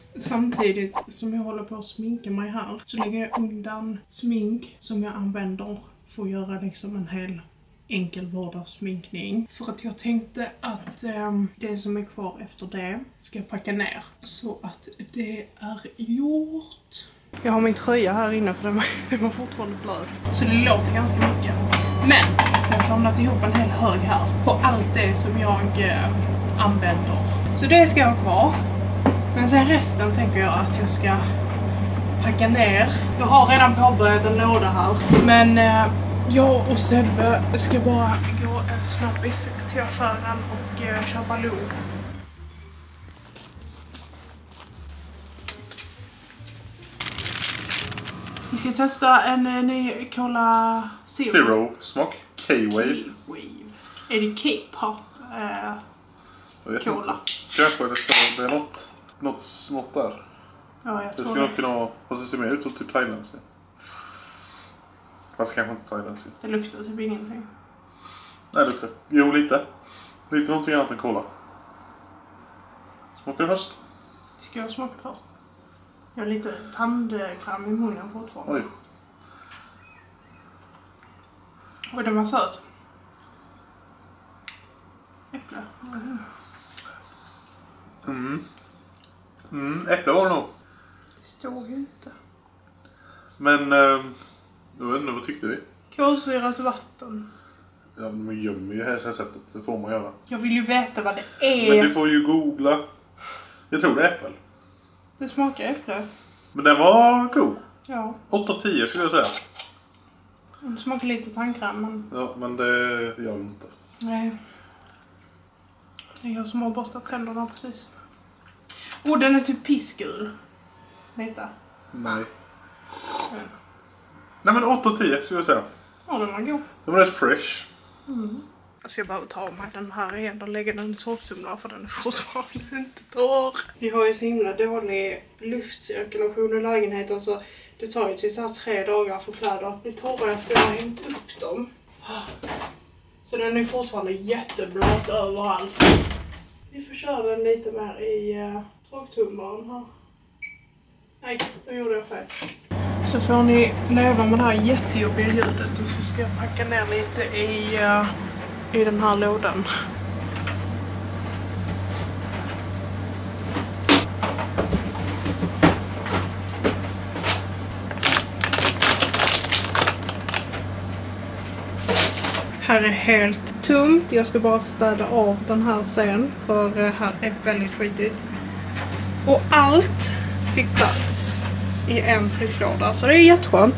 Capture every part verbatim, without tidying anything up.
Samtidigt som jag håller på att sminka mig här så lägger jag undan smink som jag använder för att göra liksom en hel enkel vardagssminkning. För att jag tänkte att eh, det som är kvar efter det ska jag packa ner så att det är gjort. Jag har min tröja här inne för den var, den var fortfarande blöt. Så det låter ganska mycket. Men jag har samlat ihop en hel hög här på allt det som jag eh, använder. Så det ska jag ha kvar. Men sen resten tänker jag att jag ska packa ner. Jag har redan påbörjat en låda här. Men eh, jag och Sebbe ska bara gå en snabbis till affären och eh, köpa lo. Vi ska testa en eh, ny Cola Zero. Zero smak. K-Wave. K-Wave. Är det K-pop? Eh, Cola. Kanske det ska, det är något, något, något där. Ja, jag det tror skulle det. nog kunna vara, fast det ser mer ut som typ thailändsk. Fast kanske inte thailändsk. Det luktar typ ingenting. Nej, det luktar. Jo, lite. Lite någonting annat än cola. Smakar det först? Ska jag smaka först? Jag har lite tandkräm i munnen fortfarande. Oj. Och den var söt. Äpple. Mm. Mm. Mm, äpple var det nog. Det står ju inte. Men, eh, jag vet inte, vad tyckte vi? Kolsyrat vatten. Ja, men man gömmer ju det här receptet, det får man göra. Jag vill ju veta vad det är. Men du får ju googla. Jag tror det är äpple. Det smakar äpple. Men den var god. Ja. åtta av tio skulle jag säga. Det smakar lite tandkräm, men... Ja, men det gör det inte. Nej. Det är jag som har borstat tänderna precis. Åh, oh, den är typ pissgul. Lite. Nej. Mm. Nej, men åtta av tio skulle jag säga. Ja, den var god. Den var rätt fresh. Mm. Jag ska bara ta mig den här igen och lägga den i torktumlaren för den är fortfarande inte torr. Vi har ju så himla dålig luftcirkulation i lägenheten så det tar ju typ så här tre dagar för kläder att bli torra efter jag har hängt upp dem. Så den är fortfarande jätteblöt överallt. Vi får köra den lite mer i uh, torktumlaren här. Nej, då gjorde jag fel. Så får ni leva med det här jättejobbiga ljudet och så ska jag packa ner lite i, uh, i den här lådan. Här är helt tomt. Jag ska bara städa av den här sen för uh, här är väldigt skitigt. Och allt fick plats i en flyttlåda, så det är jätteskönt.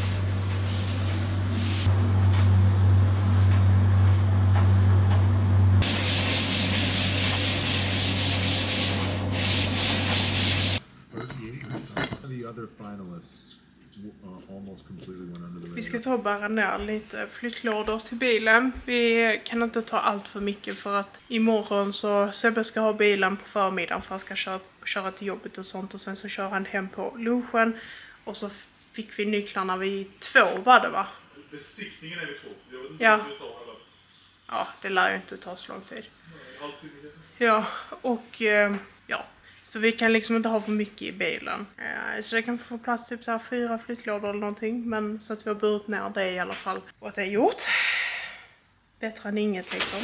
Vi ska ta och bära ner lite flyttlådor till bilen. Vi kan inte ta allt för mycket för att imorgon så Sebbe ska ha bilen på förmiddagen för att han ska köra, köra till jobbet och sånt. Och sen så kör han hem på lunchen. Och så fick vi nycklarna vid två, var det va? Besiktningen är vid två. Jag vet inte ja. om det tar alla. Ja, det lär ju inte ta så lång tid. Ja, och eh, ja. Så vi kan liksom inte ha för mycket i bilen. Eh, så det kan få plats typ så här fyra flyttlådor eller någonting. Men så att vi har burit ner det i alla fall. Och att det är gjort. Bättre än inget liksom.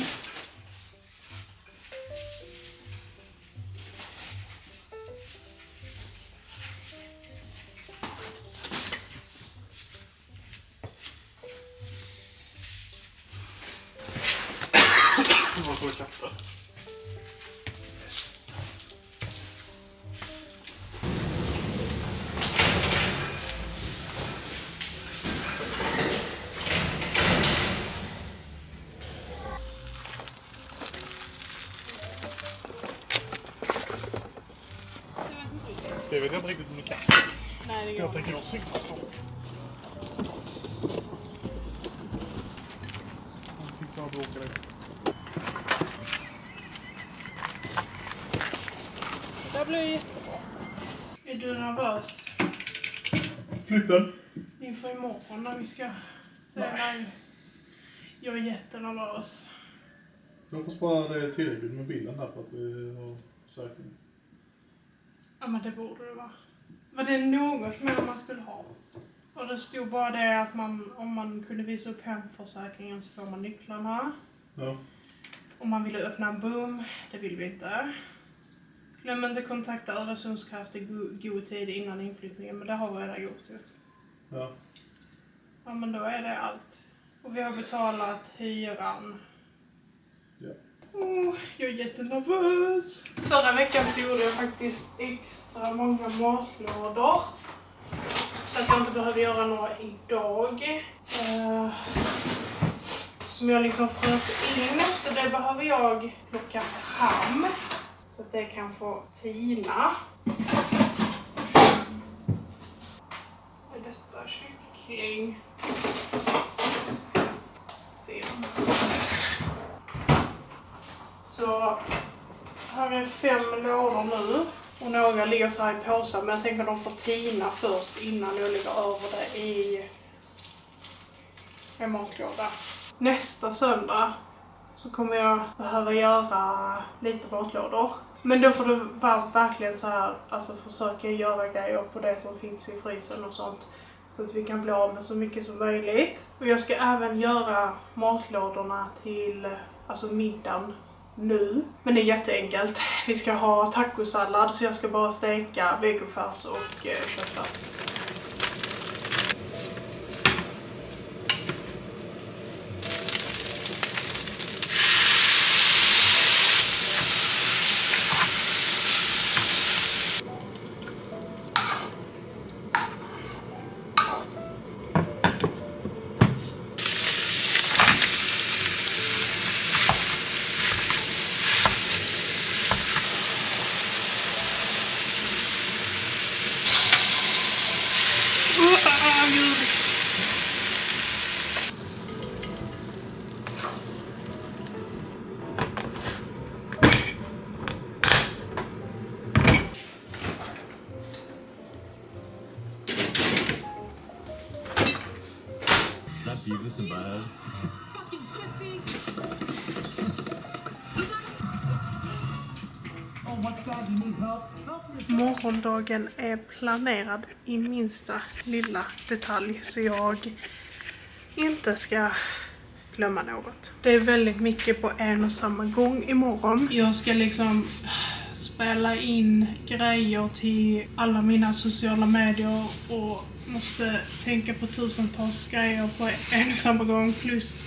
Vad får vi kaffe? Det vet jag inte riktigt om du kan. Nej, det går jag tänker jag syns då. Jag tyckte jag bråkade det. Det blir jättebra. Är du nervös? Flytten. Inför imorgon när vi ska säga nej. Jag är jättenervös. Jag hoppas bara det är tillräckligt med bilen här för att vi har säkert. Ja, men det borde det vara. Var det något mer man skulle ha? Och det stod bara det att man, om man kunde visa upp hemförsäkringen så får man nycklarna. Ja. Om man ville öppna en boom, det vill vi inte. Glöm inte kontakta Öresundskraft i go- god tid innan inflyttningen, men det har vi redan gjort ju. Ja. Ja, men då är det allt. Och vi har betalat hyran. Ja. Oh, jag är jättenervös. Förra veckan så gjorde jag faktiskt extra många matlådor. Så att jag inte behöver göra några idag. Uh, som jag liksom frös in. Så det behöver jag plocka fram. Så att det kan få tina. Vad är detta? Kyckling. Fem. Så här är fem lådor nu. Och några ligger så här i påsar. Men jag tänker att de får tina först innan jag lägger över det i en matlåda. Nästa söndag så kommer jag behöva göra lite matlådor. Men då får det vara verkligen så här, alltså försöka göra grejer på det som finns i frysen och sånt. Så att vi kan bli av med så mycket som möjligt. Och jag ska även göra matlådorna till, alltså middagen nu. Men det är jätteenkelt. Vi ska ha tacosallad så jag ska bara steka vegofärs och eh, köttfärs. That Beavis and Butthead. Oh my God, you need help? Help me. Morgondagen är planerad i minsta lilla detalj så jag inte ska glömma något. Det är väldigt mycket på en och samma gång imorgon. Jag ska liksom spela in grejer till alla mina sociala medier och måste tänka på tusentals grejer på en och samma gång plus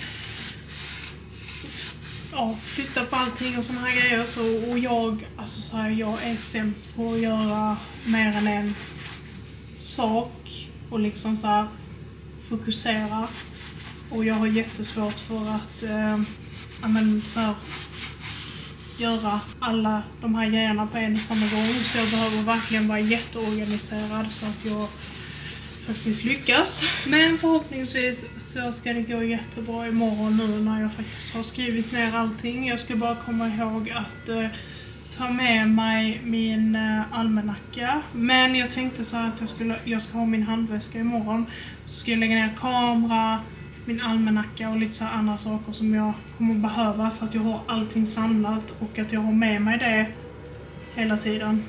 ja, flytta på allting och såna här grejer. Så, och jag, alltså så här, jag är sämst på att göra mer än en sak och liksom så här fokusera. Och jag har jättesvårt för att eh, ja, men, så här, göra alla de här grejerna på en och samma gång. Så jag behöver verkligen vara jätteorganiserad så att jag faktiskt lyckas. Men förhoppningsvis så ska det gå jättebra imorgon nu när jag faktiskt har skrivit ner allting. Jag ska bara komma ihåg att eh, ta med mig min eh, almanacka. Men jag tänkte så här att jag, skulle, jag ska ha min handväska imorgon. Så ska jag lägga ner kamera, min almanacka och lite så här andra saker som jag kommer behöva. Så att jag har allting samlat och att jag har med mig det hela tiden.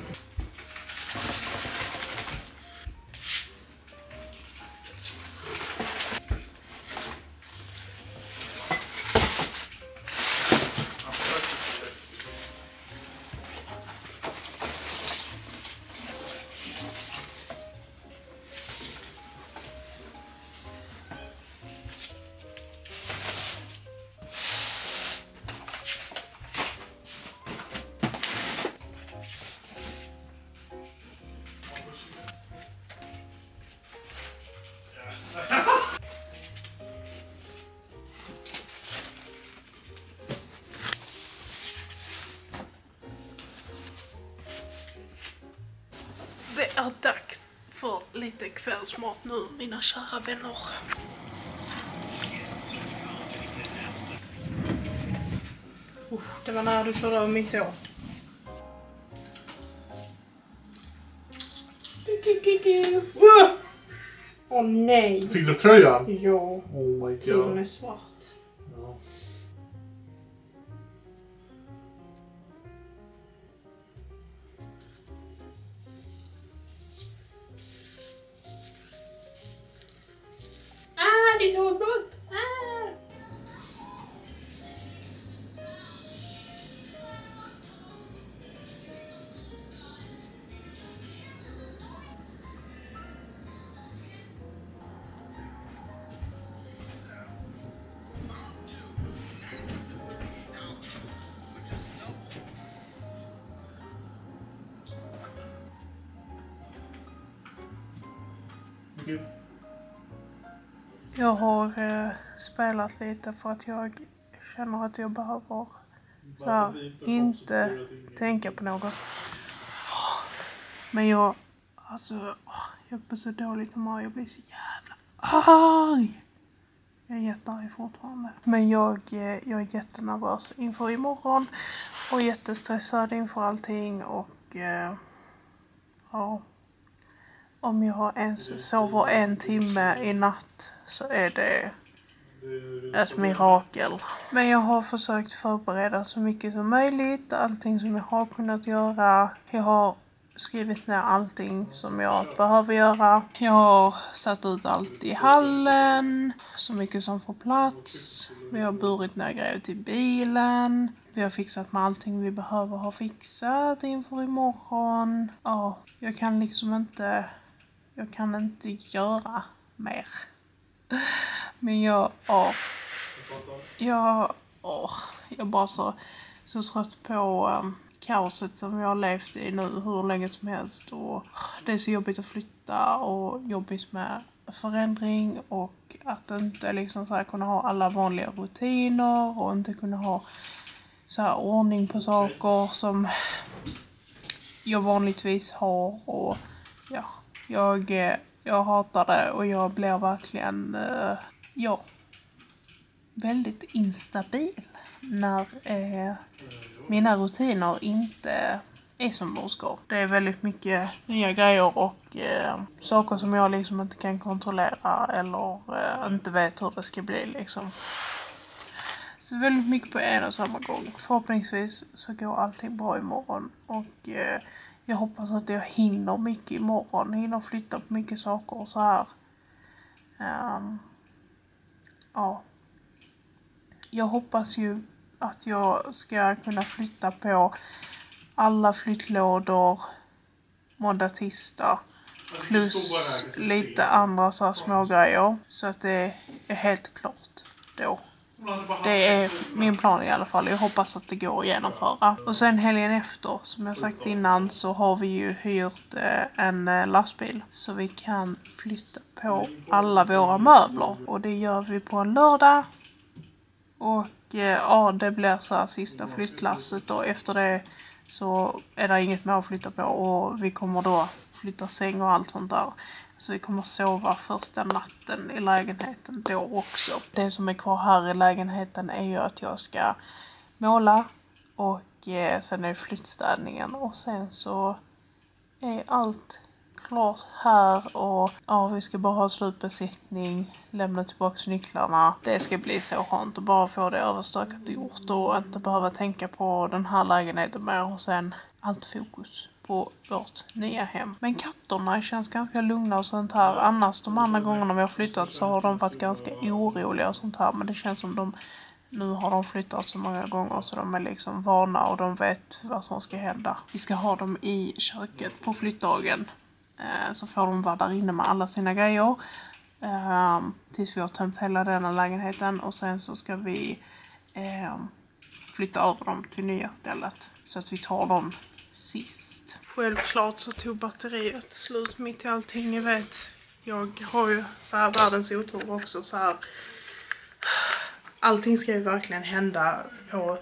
Det är dags för lite kvällsmat nu, mina kära vänner. Uh, det var när du körde över mitt tå. Åh oh, nej. Fick du tröjan? Ja. Oh my Tiden God. är svart. Ja. något. Ah! Okej. Jag har eh, spelat lite för att jag känner att jag behöver så här, inte tänka på något. Men jag, alltså, jag blir så dåligt humör, jag blir så jävla arg. Jag är jättearg fortfarande. Men jag, jag är jättenervös inför imorgon och jättestressad inför allting och eh, ja. Om jag ens sover en timme i natt så är det ett mirakel. Men jag har försökt förbereda så mycket som möjligt. Allting som jag har kunnat göra. Jag har skrivit ner allting som jag behöver göra. Jag har satt ut allt i hallen. Så mycket som får plats. Vi har burit ner grejer till bilen. Vi har fixat med allting vi behöver ha fixat inför imorgon. Ja, jag kan liksom inte... Jag kan inte göra mer. Men jag, åh, jag, åh, jag är bara så, så trött på um, kaoset som jag har levt i nu hur länge som helst. Och det är så jobbigt att flytta och jobbigt med förändring och att inte liksom så här kunna ha alla vanliga rutiner och inte kunna ha så här ordning på saker som jag vanligtvis har och ja. Jag, jag hatar det och jag blir verkligen, uh, ja, väldigt instabil när uh, mina rutiner inte är som de ska. Det är väldigt mycket nya grejer och uh, saker som jag liksom inte kan kontrollera eller uh, inte vet hur det ska bli liksom. Så väldigt mycket på en och samma gång. Förhoppningsvis så går allting bra imorgon och uh, jag hoppas att jag hinner mycket imorgon. Hinner flytta på mycket saker och så här. Um, ja. Jag hoppas ju att jag ska kunna flytta på alla flyttlådor måndag, tisdag. Plus lite andra så här små grejer. Så att det är helt klart då. Det är min plan i alla fall. Jag hoppas att det går att genomföra. Och sen helgen efter, som jag sagt innan, så har vi ju hyrt eh, en eh, lastbil. Så vi kan flytta på alla våra möbler. Och det gör vi på en lördag. Och eh, ja, det blir så här sista flyttlasset. Och efter det så är det inget mer att flytta på. Och vi kommer då flytta säng och allt sånt där. Så vi kommer sova första natten i lägenheten då också. Det som är kvar här i lägenheten är ju att jag ska måla. Och eh, sen är det flyttstädningen. Och sen så är allt klart här. Och ja, vi ska bara ha slutbesiktning. Lämna tillbaka nycklarna. Det ska bli så skönt att bara få det överstökat och gjort. Och inte behöva tänka på den här lägenheten mer. Och sen allt fokus på vårt nya hem. Men katterna känns ganska lugna och sånt här. Annars de andra gångerna vi har flyttat så har de varit ganska oroliga och sånt här. Men det känns som de, nu har de flyttat så många gånger så de är liksom vana och de vet vad som ska hända. Vi ska ha dem i köket på flyttdagen. Eh, så får de vara där inne med alla sina grejer. Eh, tills vi har tömt hela denna lägenheten. Och sen så ska vi eh, flytta över dem till nya stället. Så att vi tar dem sist. Självklart så tog batteriet slut mitt i allting, ni vet. Jag har ju så här världens otur också så här. Allting ska ju verkligen hända på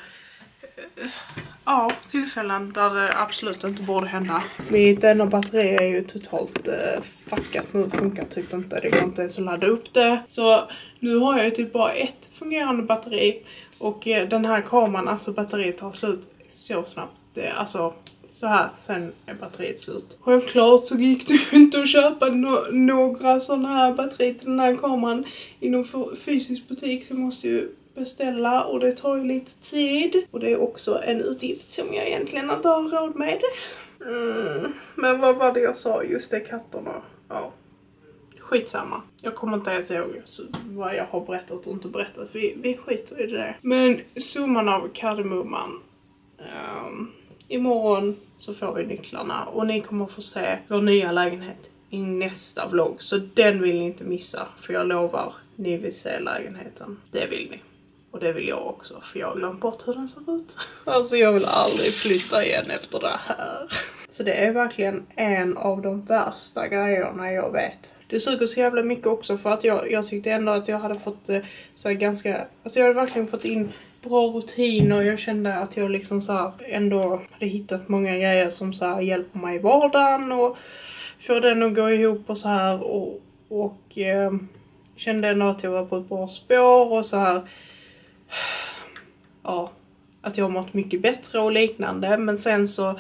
ja, tillfällen där det absolut inte borde hända. Mitt ena batteri är ju totalt eh, fuckat nu, funkar typ inte. Det går inte ens att ladda upp det. Så nu har jag ju typ bara ett fungerande batteri. Och eh, den här kameran, alltså batteriet tar slut så snabbt. Det, alltså så här, sen är batteriet slut. Självklart så gick det ju inte att köpa no några sådana här batterier till den här kameran i någon fysisk butik. Så jag måste ju beställa och det tar ju lite tid. Och det är också en utgift som jag egentligen inte har råd med. Mm. Men vad var det jag sa? Just det, katterna. Ja. skitsamma. Jag kommer inte ens ihåg vad jag har berättat och inte berättat. Vi, vi skiter i det. Men summan av kardemumman. Um, imorgon så får vi nycklarna. Och ni kommer få se vår nya lägenhet i nästa vlogg. Så den vill ni inte missa. För jag lovar, ni vill se lägenheten. Det vill ni. Och det vill jag också. För jag har glömt bort hur den ser ut. Alltså jag vill aldrig flytta igen efter det här. Så det är verkligen en av de värsta grejerna jag vet. Det suger så jävla mycket också för att jag, jag tyckte ändå att jag hade fått eh, så här ganska... Alltså jag hade verkligen fått in bra rutiner och jag kände att jag liksom så här ändå hade hittat många grejer som så här hjälper mig i vardagen och får den att gå ihop och så här och, och eh, kände ändå att jag var på ett bra spår och så här... Ja, att jag har mått mycket bättre och liknande. Men sen så,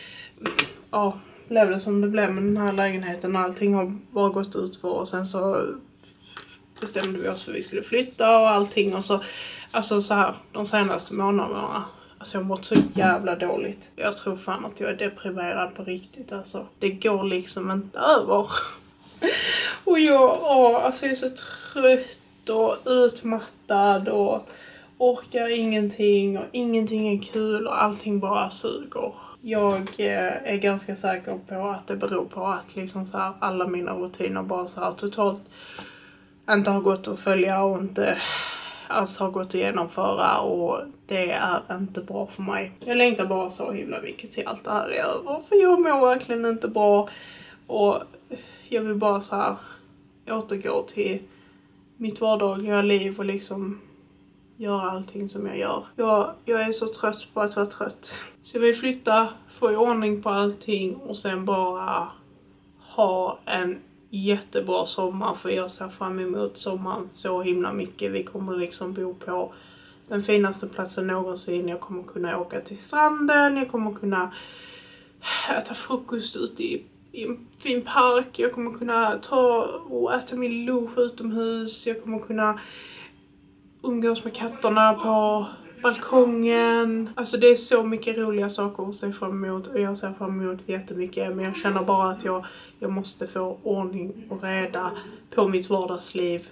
ja, blev det som det blev med den här lägenheten. Allting har bara gått ut för och sen så bestämde vi oss för att vi skulle flytta och allting. Och så, alltså så här, de senaste månaderna, alltså jag har mått så jävla dåligt. Jag tror fan att jag är deprimerad på riktigt, alltså. Det går liksom inte över. Och jag, åh, alltså jag är så trött och utmattad och orkar ingenting och ingenting är kul och allting bara suger. Jag eh, är ganska säker på att det beror på att liksom så här, alla mina rutiner bara så här totalt inte har gått att följa och inte alls har gått att genomföra och det är inte bra för mig. Jag längtar bara så himla mycket till allt det här är över för jag mår verkligen inte bra och jag vill bara så här återgå till mitt vardagliga liv och liksom göra allting som jag gör. Jag, jag är så trött på att vara trött. Så jag vill flytta, få i ordning på allting och sen bara ha en jättebra sommar. För jag ser fram emot sommaren så himla mycket. Vi kommer liksom bo på den finaste platsen någonsin. Jag kommer kunna åka till stranden. Jag kommer kunna äta frukost ute i, i en fin park. Jag kommer kunna ta och äta min lunch utomhus. Jag kommer kunna umgås med katterna på balkongen. Alltså det är så mycket roliga saker att se fram emot. Och jag ser fram emot jättemycket. Men jag känner bara att jag, jag måste få ordning och reda på mitt vardagsliv.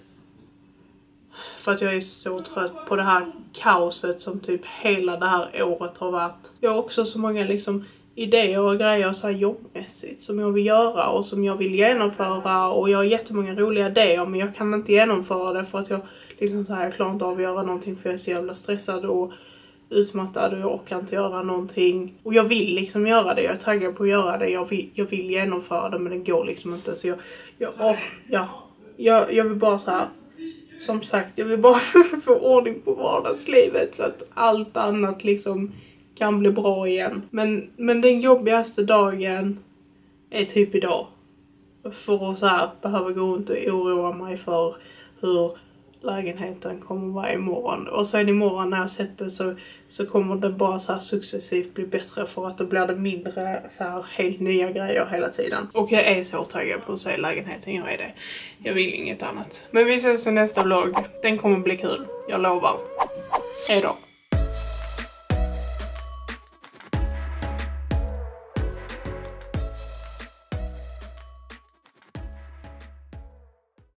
För att jag är så trött på det här kaoset som typ hela det här året har varit. Jag har också så många liksom idéer och grejer så här jobbmässigt som jag vill göra och som jag vill genomföra. Och jag har jättemånga roliga idéer men jag kan inte genomföra det för att jag liksom så här, jag klarar inte av att göra någonting för jag är så jävla stressad och utmattad och jag orkar inte göra någonting. Och jag vill liksom göra det, jag är taggad på att göra det, jag vill, jag vill genomföra det men det går liksom inte. Så jag, jag, åh, ja, jag, jag vill bara så här, som sagt, jag vill bara få ordning på vardagslivet så att allt annat liksom kan bli bra igen. Men, men den jobbigaste dagen är typ idag. För att så här, behöva gå runt och oroa mig för hur lägenheten kommer vara imorgon. Och sen imorgon när jag sett det så, så kommer det bara så här successivt bli bättre för att då blir det mindre så här helt nya grejer hela tiden. Och jag är så taggad på att se lägenheten, jag är det. Jag vill inget annat. Men vi ses i nästa vlogg. Den kommer bli kul, jag lovar. Hej då.